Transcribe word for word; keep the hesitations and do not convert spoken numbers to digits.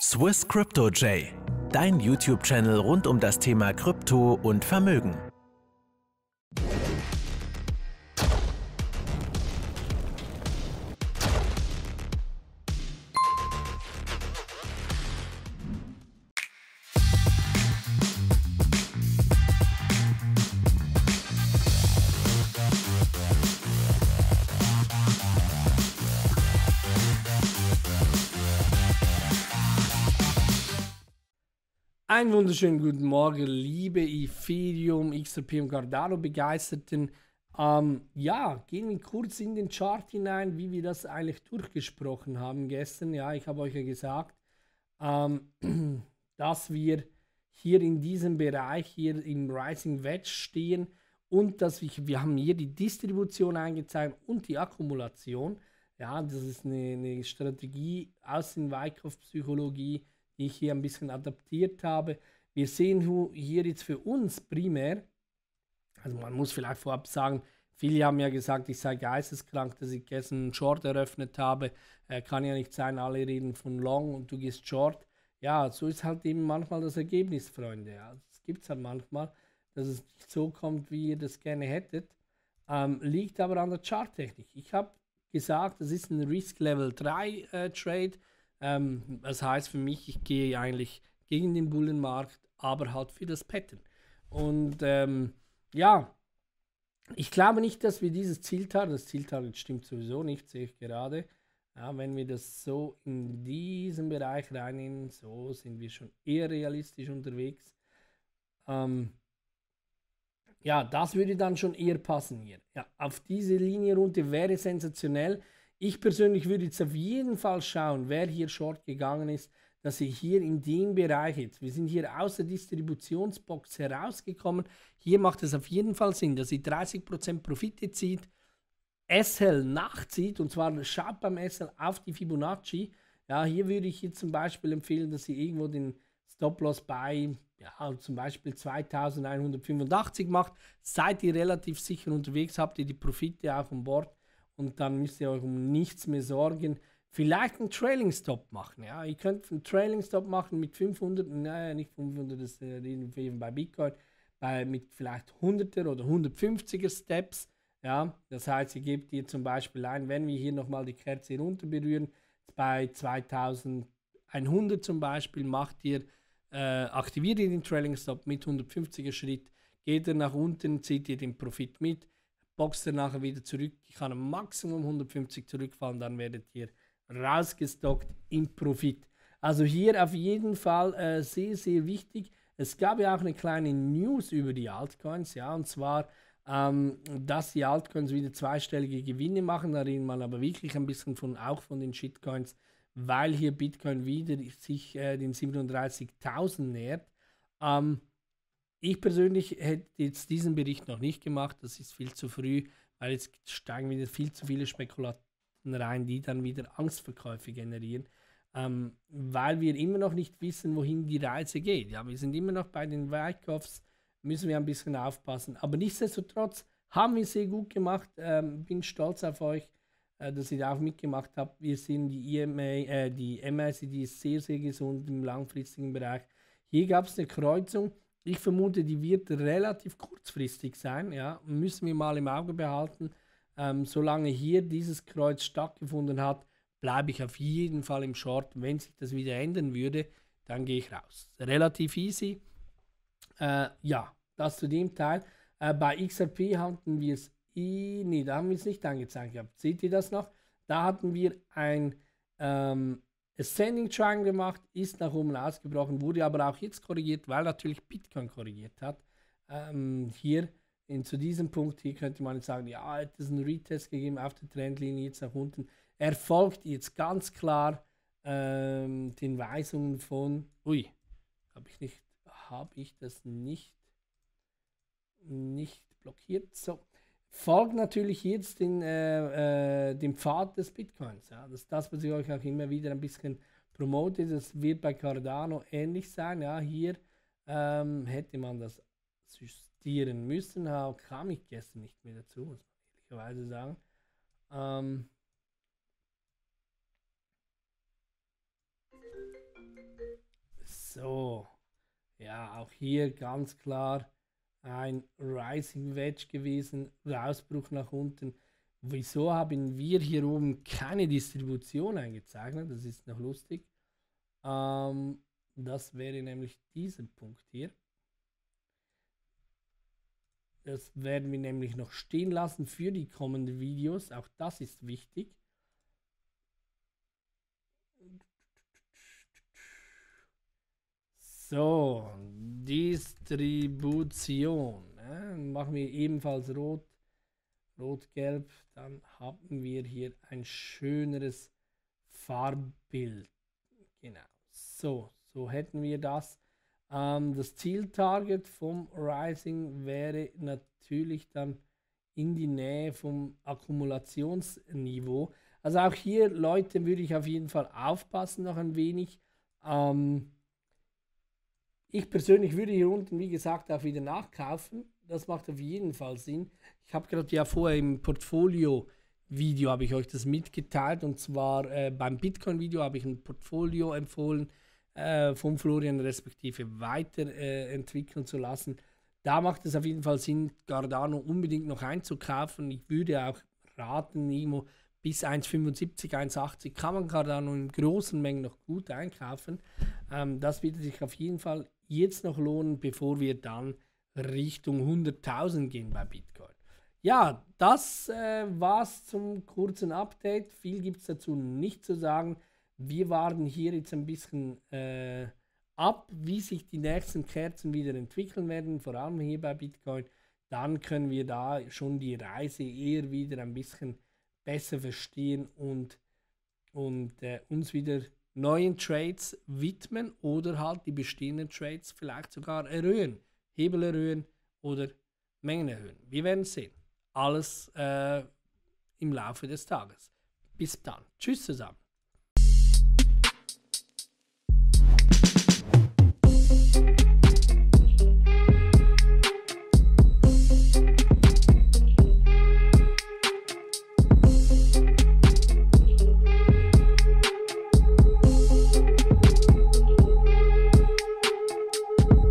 Swiss Crypto J, dein YouTube-Channel rund um das Thema Krypto und Vermögen. Einen wunderschönen guten Morgen, liebe Ethereum, X R P und Cardano Begeisterten. Ähm, ja, gehen wir kurz in den Chart hinein, wie wir das eigentlich durchgesprochen haben gestern. Ja, ich habe euch ja gesagt, ähm, dass wir hier in diesem Bereich, hier im Rising Wedge stehen und dass wir, wir haben hier die Distribution eingezeigt und die Akkumulation. Ja, das ist eine, eine Strategie aus der Wyckoff-Psychologie, die ich hier ein bisschen adaptiert habe. Wir sehen hier jetzt für uns primär, also man muss vielleicht vorab sagen, viele haben ja gesagt, ich sei geisteskrank, dass ich gestern einen Short eröffnet habe. Äh, kann ja nicht sein, alle reden von Long und du gehst Short. Ja, so ist halt eben manchmal das Ergebnis, Freunde. Ja, das gibt es halt manchmal, dass es nicht so kommt, wie ihr das gerne hättet. Ähm, liegt aber an der Charttechnik. Ich habe gesagt, das ist ein Risk Level drei äh, Trade. Ähm, das heißt für mich, ich gehe eigentlich gegen den Bullenmarkt, aber halt für das Pattern. Und ähm, ja, ich glaube nicht, dass wir dieses Zieltarget, das Zieltarget stimmt sowieso nicht, sehe ich gerade. Ja, wenn wir das so in diesen Bereich reinnehmen, so sind wir schon eher realistisch unterwegs. Ähm, ja, das würde dann schon eher passen hier. Ja, auf diese Linie runter wäre sensationell. Ich persönlich würde jetzt auf jeden Fall schauen, wer hier short gegangen ist, dass ihr hier in dem Bereich jetzt, wir sind hier aus der Distributionsbox herausgekommen, hier macht es auf jeden Fall Sinn, dass ihr dreißig Prozent Profite zieht, S L nachzieht, und zwar schaut beim S L auf die Fibonacci. Ja, hier würde ich jetzt zum Beispiel empfehlen, dass ihr irgendwo den Stop-Loss bei, ja, zum Beispiel zweitausendeinhundertfünfundachtzig macht. Seid ihr relativ sicher unterwegs, habt ihr die Profite auch an Bord. Und dann müsst ihr euch um nichts mehr sorgen. Vielleicht einen Trailing Stop machen. Ja, ihr könnt einen Trailing Stop machen mit fünfhundert, naja, nicht fünfhundert, das reden wir eben bei Bitcoin, bei, mit vielleicht hunderter oder hundertfünfziger Steps. Ja, das heißt, ihr gebt hier zum Beispiel ein, wenn wir hier nochmal die Kerze runter berühren, bei zweitausendeinhundert zum Beispiel, macht ihr, äh, aktiviert ihr den Trailing Stop mit hundertfünfziger Schritt, geht ihr nach unten, zieht ihr den Profit mit, boxt er nachher wieder zurück. Ich kann am Maximum hundertfünfzig zurückfallen, dann werdet ihr rausgestockt im Profit. Also hier auf jeden Fall äh, sehr, sehr wichtig. Es gab ja auch eine kleine News über die Altcoins, ja, und zwar, ähm, dass die Altcoins wieder zweistellige Gewinne machen. Da reden man aber wirklich ein bisschen von, auch von den Shitcoins, weil hier Bitcoin wieder sich äh, den siebenunddreißigtausend nähert. Ähm, Ich persönlich hätte jetzt diesen Bericht noch nicht gemacht, das ist viel zu früh, weil jetzt steigen wieder viel zu viele Spekulationen rein, die dann wieder Angstverkäufe generieren, ähm, weil wir immer noch nicht wissen, wohin die Reise geht. Ja, wir sind immer noch bei den Wyckoffs, müssen wir ein bisschen aufpassen, aber nichtsdestotrotz haben wir sehr gut gemacht, ähm, bin stolz auf euch, äh, dass ihr da auch mitgemacht habt. Wir sehen die E M A, äh, die M A C D ist sehr, sehr gesund im langfristigen Bereich. Hier gab es eine Kreuzung. Ich vermute, die wird relativ kurzfristig sein. Ja, müssen wir mal im Auge behalten. Ähm, solange hier dieses Kreuz stattgefunden hat, bleibe ich auf jeden Fall im Short. Wenn sich das wieder ändern würde, dann gehe ich raus. Relativ easy. Äh, ja, das zu dem Teil. Äh, bei X R P hatten wir es, nee, da haben wir es nicht angezeigt gehabt. Seht ihr das noch? Da hatten wir ein ähm, Ascending Triangle gemacht, ist nach oben ausgebrochen, wurde aber auch jetzt korrigiert, weil natürlich Bitcoin korrigiert hat. Ähm, hier in, zu diesem Punkt hier könnte man jetzt sagen, ja, hat es einen Retest gegeben auf der Trendlinie jetzt nach unten. Er folgt jetzt ganz klar ähm, den Weisungen von, ui, habe ich nicht, habe ich das nicht, nicht blockiert, so. Folgt natürlich jetzt den, äh, äh, dem Pfad des Bitcoins. Ja? Das ist das, was ich euch auch immer wieder ein bisschen promote. Das wird bei Cardano ähnlich sein. Ja? Hier ähm, hätte man das justieren müssen. Ha, kam ich gestern nicht mehr dazu, muss man ehrlicherweise sagen. Ähm Ja, auch hier ganz klar ein Rising Wedge gewesen, Ausbruch nach unten. Wieso haben wir hier oben keine Distribution eingezeichnet? Das ist noch lustig. Ähm, das wäre nämlich dieser Punkt hier. Das werden wir nämlich noch stehen lassen für die kommenden Videos. Auch das ist wichtig. So, Distribution. Äh, machen wir ebenfalls rot, rot-gelb. Dann haben wir hier ein schöneres Farbbild. Genau. So, so hätten wir das. Ähm, das Zieltarget vom Rising wäre natürlich dann in die Nähe vom Akkumulationsniveau. Also auch hier, Leute, würde ich auf jeden Fall aufpassen noch ein wenig. Ähm, Ich persönlich würde hier unten, wie gesagt, auch wieder nachkaufen. Das macht auf jeden Fall Sinn. Ich habe gerade ja vorher im Portfolio-Video habe ich euch das mitgeteilt. Und zwar äh, beim Bitcoin-Video habe ich ein Portfolio empfohlen, äh, von Florian respektive weiterentwickeln äh, zu lassen. Da macht es auf jeden Fall Sinn, Cardano unbedingt noch einzukaufen. Ich würde auch raten, Nimo, bis eins Komma fünfundsiebzig, eins Komma achtzig kann man Cardano in großen Mengen noch gut einkaufen. Ähm, das wird sich auf jeden Fall jetzt noch lohnen, bevor wir dann Richtung hunderttausend gehen bei Bitcoin. Ja, das äh, war's zum kurzen Update. Viel gibt es dazu nicht zu sagen. Wir warten hier jetzt ein bisschen äh, ab, wie sich die nächsten Kerzen wieder entwickeln werden, vor allem hier bei Bitcoin. Dann können wir da schon die Reise eher wieder ein bisschen besser verstehen und, und äh, uns wieder neuen Trades widmen oder halt die bestehenden Trades vielleicht sogar erhöhen, Hebel erhöhen oder Mengen erhöhen. Wir werden sehen. Alles äh, im Laufe des Tages. Bis dann. Tschüss zusammen.